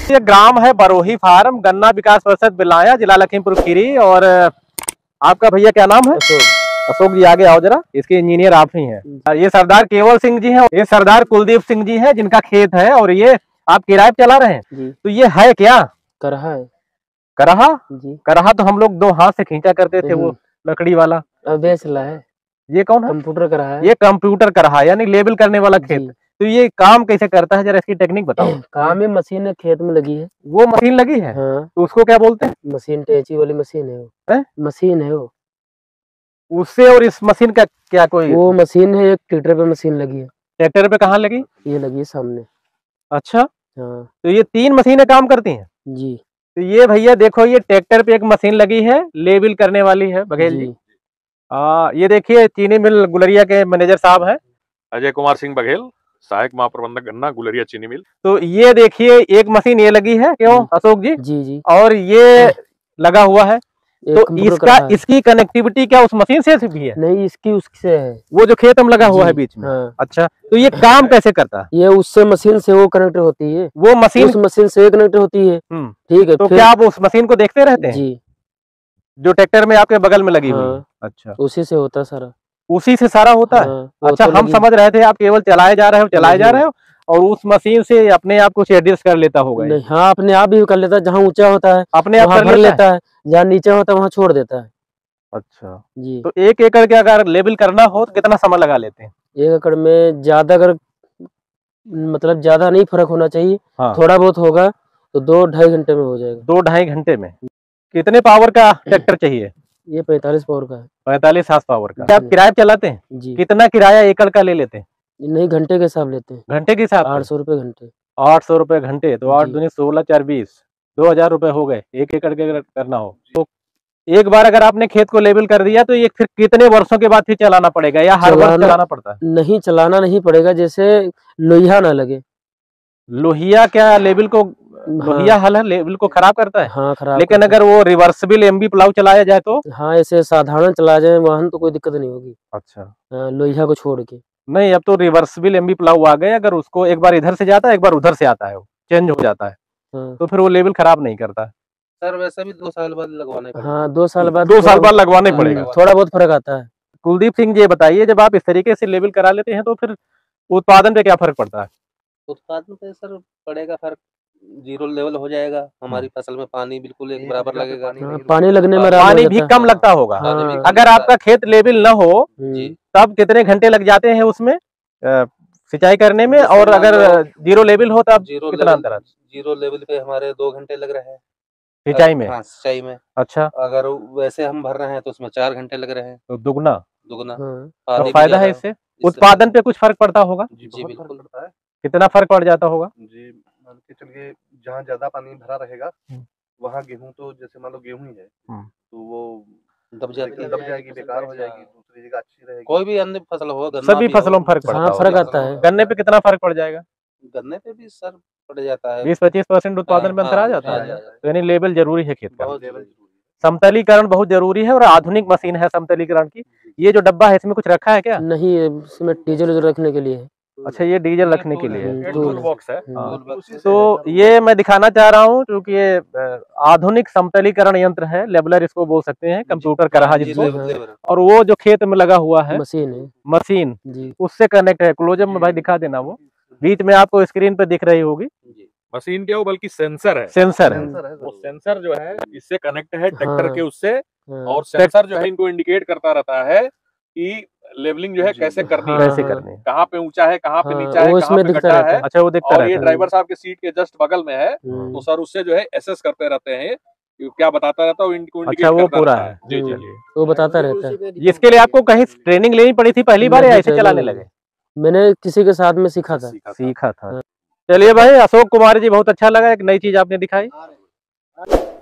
ये ग्राम है बरोही फार्म, गन्ना विकास परिषद बिलाया, जिला लखीमपुर खीरी। और आपका भैया क्या नाम है? अशोक जी, आगे आओ जरा, इसके इंजीनियर आप ही हैं। ये सरदार केवल सिंह जी हैं, ये सरदार कुलदीप सिंह जी हैं, जिनका खेत है। और ये आप किराए पे चला रहे हैं, तो ये है क्या? करहा है। करहा जी। करहा तो हम लोग 2 हाथ से खींचा करते थे, वो लकड़ी वाला। अब बेच रहा है। ये कौन है? कंप्यूटर करहा है। ये कंप्यूटर करहा, यानी लेबल करने वाला खेत। तो ये काम कैसे करता है, जरा इसकी टेक्निक बताओ। काम में मशीन है, खेत में लगी है। वो मशीन लगी है? हाँ। तो उसको क्या बोलते हैं? मशीन टेची वाली मशीन है वो। मशीन है वो। उससे और इस मशीन का क्या कोई? वो मशीन है, एक ट्रैक्टर पे मशीन लगी है। ट्रैक्टर पे कहाँ लगी? ये लगी है सामने। अच्छा। हाँ। तो ये 3 मशीनें काम करती हैं? जी। तो ये भैया देखो, ये ट्रैक्टर पे एक मशीन लगी है, लेबल करने वाली है बघेल जी। ये देखिए, चीनी मिल गुलरिया के मैनेजर साहब हैं, अजय कुमार सिंह बघेल, सहायक महाप्रबंधक गन्ना, गुलरिया चीनी मिल। तो ये देखिए, एक मशीन ये लगी है, क्यों अशोक जी? जी। और ये लगा हुआ है, तो इसकी कनेक्टिविटी क्या उस मशीन से भी है? नहीं, इसकी उससे है, वो जो खेत में लगा हुआ है बीच में। हाँ। अच्छा, तो ये काम कैसे करता है? ये उससे मशीन से वो कनेक्ट होती है, वो मशीन उस मशीन से कनेक्ट होती है। ठीक है। तो क्या आप उस मशीन को देखते रहते हैं? जी। जो ट्रैक्टर में आपके बगल में लगी हुई है? अच्छा, उसी से होता है सारा। उसी से सारा होता है? अच्छा, हम समझ रहे थे आप केवल चलाए जा रहे हो और उस मशीन से अपने आप कुछ एडजस्ट कर लेता होगा। नहीं, हाँ, अपने आप भी कर लेता है। जहाँ ऊंचा होता है अपने आप भर लेता है, जहाँ नीचे होता है वहाँ छोड़ देता है। अच्छा जी। तो 1 एकड़ के अगर लेबल करना हो तो कितना समय लगा लेते हैं? 1 एकड़ में ज्यादा, अगर मतलब ज्यादा नहीं फर्क होना चाहिए। हाँ। थोड़ा बहुत होगा तो 2-2.5 घंटे में हो जाएगा। 2-2.5 घंटे में? कितने पावर का ट्रैक्टर चाहिए? ये 45 पावर का है। 45 हार्स पावर का। क्या आप किराए पे चलाते हैं? जी। कितना किराया एकड़ का ले लेते हैं? नहीं, घंटे के हिसाब लेते हैं। घंटे के हिसाब? 800 रुपए घंटे। 800 रुपए घंटे, तो 8 दूनी 16, 4 20, 2000 रुपए हो गए 1 एकड़ के करना हो तो। एक बार अगर आपने खेत को लेबल कर दिया तो ये फिर कितने वर्षों के बाद फिर चलाना पड़ेगा, या हर वर्ष चलाना पड़ता है? नहीं, चलाना नहीं पड़ेगा, जैसे लोहिया ना लगे। लोहिया क्या लेबल को? लोहिया हल है, लेबल को खराब करता है? हाँ, खराब। लेकिन अगर वो रिवर्सिबल एमबी प्लाऊ चलाया जाए तो? हाँ, ऐसे साधारण चला जाए वाहन तो कोई दिक्कत नहीं होगी। अच्छा। लोहिया को छोड़ के नहीं, अब तो रिवर्सिबल एमबी प्लाऊ आ गए, अगर उसको एक बार इधर से जाता है, एक बार उधर से आता है, वो चेंज हो जाता है। तो फिर वो लेबल खराब नहीं करता। सर वैसे भी 2 साल बाद लगवाने पड़ेगा। हाँ, 2 साल बाद लगवाने पड़ेगा। थोड़ा बहुत फर्क आता है। कुलदीप सिंह जी, ये बताइए, जब आप इस तरीके से लेबल करा लेते हैं तो फिर उत्पादन पे क्या फर्क पड़ता है? उत्पादन पे सर पड़ेगा फर्क, 0 लेवल हो जाएगा। हमारी फसल में पानी बिल्कुल एक बराबर लगेगा। पानी लगने में पानी भी कम लगता होगा। अगर आपका खेत लेबल न हो तब कितने घंटे लग जाते हैं उसमें सिंचाई करने में, और अगर 0 लेवल हो तब कितना अंतर है? 0 लेवल पे हमारे 2 घंटे लग रहे हैं सिंचाई में। हाँ, सिंचाई में। अच्छा, अगर वैसे हम भर रहे हैं तो उसमें 4 घंटे लग रहे हैं, तो दुगना। तो फायदा है इससे। उत्पादन पे कुछ फर्क पड़ता होगा? जी बिल्कुल पड़ता है। कितना फर्क पड़ जाता होगा? जी, मान के चलिए, जहाँ ज्यादा पानी भरा रहेगा वहाँ गेहूं, तो जैसे मान लो गेहूं ही है तो वो दब जाएगी, बेकार हो जाएगी। दूसरी जगह अच्छी रहेगी। कोई भी अन्य फसल हो, सभी फसलों में फर्क पड़ता है। फर्क आता है। गन्ने पे कितना फर्क पड़ जाएगा? गन्ने पे भी सर पड़ जाता है, 20-25% उत्पादन में अंतर आ जाता है। तो यानी लेबल जरूरी है खेत का। समतलीकरण बहुत जरूरी है, और आधुनिक मशीन है समतलीकरण की। ये जो डब्बा है, इसमें कुछ रखा है क्या? नहीं, इसमें डीजल रखने के लिए है। अच्छा, ये डीजल रखने के लिए टूल बॉक्स है। तो ये मैं दिखाना चाह रहा हूँ, क्योंकि ये आधुनिक समतलीकरण यंत्र है, लेबलर इसको बोल सकते हैं, कंप्यूटर करहा जिसको। और वो जो खेत में लगा हुआ है मशीन उससे कनेक्ट है। क्लोजअप में भाई दिखा देना, वो बीच में आपको स्क्रीन पे दिख रही होगी। मशीन क्या हो, बल्कि सेंसर है। सेंसर है। वो सेंसर जो है इससे कनेक्ट है ट्रैक्टर के उससे, और सेंसर जो है इनको इंडिकेट करता रहता है कि लेवलिंग जो है कैसे करनी है, कैसे करनी है, कहाँ पे ऊंचा है, कहाँ पे नीचा है, कहाँ पे गड्ढा है। अच्छा, वो दिखता और ये ड्राइवर साहब के सीट के जस्ट बगल में है, तो सर उससे जो है एसेस करते रहते हैं, क्या बताता रहता है इनको। अच्छा, वो पूरा है जी, वो बताता रहता है। इसके लिए आपको कहीं ट्रेनिंग लेनी पड़ी थी पहली बार, या ऐसे चलाने लगे? मैंने किसी के साथ में सीखा था। चलिए भाई, अशोक कुमार जी, बहुत अच्छा लगा, एक नई चीज आपने दिखाई।